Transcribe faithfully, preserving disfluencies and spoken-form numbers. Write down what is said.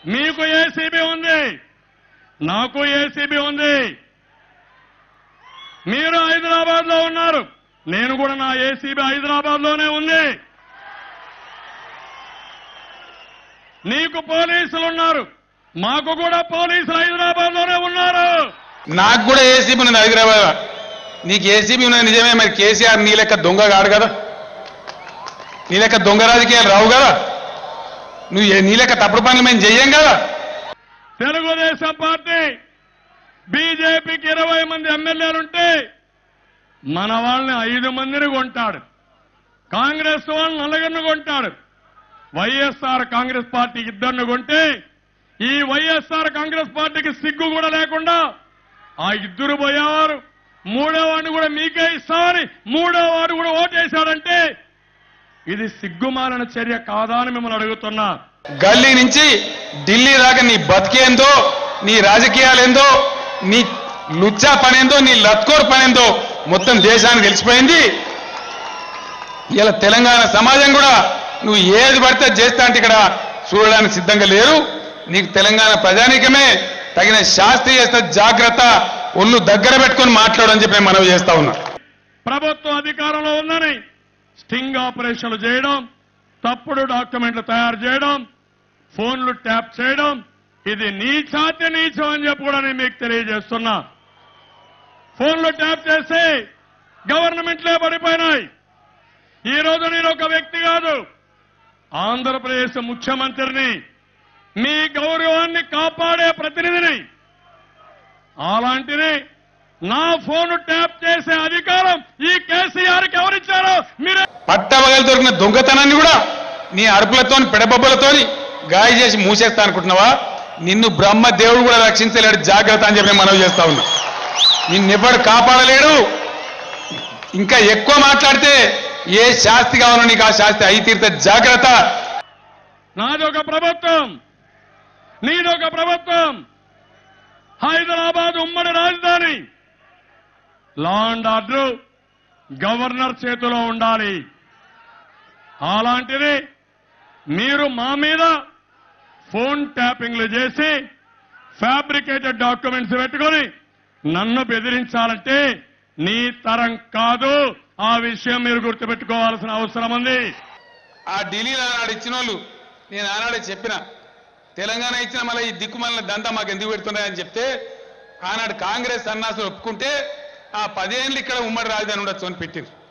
మీకు ఏసీబీ ఉంది, నాకు ఏసీబీ ఉంది. మీరు హైదరాబాద్ లో ఉన్నారు, నేను కూడా నా ఏసీబీ హైదరాబాద్ లోనే ఉంది. నీకు పోలీసులు ఉన్నారు, మాకు కూడా పోలీసులు హైదరాబాద్ లోనే ఉన్నారు. నాకు కూడా ఏసీబీ ఉన్నది హైదరాబాద్. నీకు ఏసీబీ ఉన్నది నిజమే, మరి కేసీఆర్ నీ లెక్క దొంగ కాడు కదా, నీ లెక్క దొంగ రాజకీయాలు రావు కదా, నువ్వు నీ లెక్క తప్పుడు పనులు మేము చెయ్యం కదా. తెలుగుదేశం పార్టీ బీజేపీకి ఇరవై మంది ఎమ్మెల్యేలుంటే మన వాళ్ళని ఐదు మందిని కొంటాడు, కాంగ్రెస్ వాళ్ళని నలుగురిని కొంటాడు. వైఎస్ఆర్ కాంగ్రెస్ పార్టీకి ఇద్దరిని కొంటే ఈ వైఎస్ఆర్ కాంగ్రెస్ పార్టీకి సిగ్గు కూడా లేకుండా ఆ ఇద్దరు పోయేవారు, మూడో వాడిని కూడా మీకే ఇస్తామని మూడో వాడు కూడా ఓటేశాడంటే ఇది సిగ్గుమాలిన చర్య కాదా అని మిమ్మల్ని అడుగుతున్నా. గల్లీ నుంచి ఢిల్లీ దాకా నీ బతికేందో, నీ రాజకీయాలేందో, నీ లుచ్చా పనేందో, నీ లత్కోర్ పనేందో మొత్తం దేశానికి తెలిసిపోయింది. ఇలా తెలంగాణ సమాజం కూడా నువ్వు ఏది పడితే చేస్తా అంటే ఇక్కడ చూడడానికి సిద్ధంగా లేరు. నీకు తెలంగాణ ప్రజానీకమే తగిన శాస్త్రి చేస్తా, జాగ్రత్త, ఒళ్ళు దగ్గర పెట్టుకుని మాట్లాడని చెప్పి నేను మనవి చేస్తా ఉన్నా. ప్రభుత్వం అధికారంలో ఉందని స్టింగ్ ఆపరేషన్లు చేయడం, తప్పుడు డాక్యుమెంట్లు తయారు చేయడం, ఫోన్లు ట్యాప్ చేయడం, ఇది నీచాతి నీచం అని చెప్పి కూడా నేను మీకు తెలియజేస్తున్నా. ఫోన్లు ట్యాప్ చేసి గవర్నమెంట్లే పడిపోయినాయి. ఈ రోజు నేను ఒక వ్యక్తి కాదు, ఆంధ్రప్రదేశ్ ముఖ్యమంత్రిని, మీ గౌరవాన్ని కాపాడే ప్రతినిధిని. అలాంటిది నా ఫోన్ ట్యాప్ చేసే అధికారం ఈ కేసీఆర్కి ఎవరిచ్చారో మీరే. పట్టవగలు దొరికిన దొంగతనాన్ని కూడా నీ అరుపులతోని పెడబొబ్బలతోని గాయ చేసి మూసేస్తా అనుకుంటున్నావా? నిన్ను బ్రహ్మ దేవుడు కూడా రక్షించలేడు, జాగ్రత్త అని చెప్పి నేను మనవి చేస్తా ఉన్నా. నిన్నెవ్వడు కాపాడలేడు. ఇంకా ఎక్కువ మాట్లాడితే ఏ శాస్తి కావాలో నీకు ఆ శాస్తి అయి తీరితే జాగ్రత్త. నాదొక ప్రభుత్వం, నీదొక ప్రభుత్వం, హైదరాబాద్ ఉమ్మడి రాజధాని. లా అండ్ ఆర్డర్ గవర్నర్ చేతిలో ఉండాలి. అలాంటిది మీరు మా మీద ఫోన్ ట్యాపింగ్లు చేసి ఫ్యాబ్రికేటెడ్ డాక్యుమెంట్స్ పెట్టుకొని నన్ను బెదిరించాలంటే నీ తరం కాదు. ఆ విషయం మీరు గుర్తుపెట్టుకోవాల్సిన అవసరం ఉంది. ఆ ఢిల్లీలో ఆనాడు ఇచ్చిన వాళ్ళు నేను ఆనాడే చెప్పిన, తెలంగాణ ఇచ్చిన మళ్ళీ ఈ దిక్కుమల్ల దంతా మాకు ఎందుకు పెడుతున్నాయని చెప్తే ఆనాడు కాంగ్రెస్ సన్నాసులు ఒప్పుకుంటే ఆ పదేళ్ళు ఇక్కడ ఉమ్మడి రాజధాని ఉండొచ్చు అని పెట్టింది.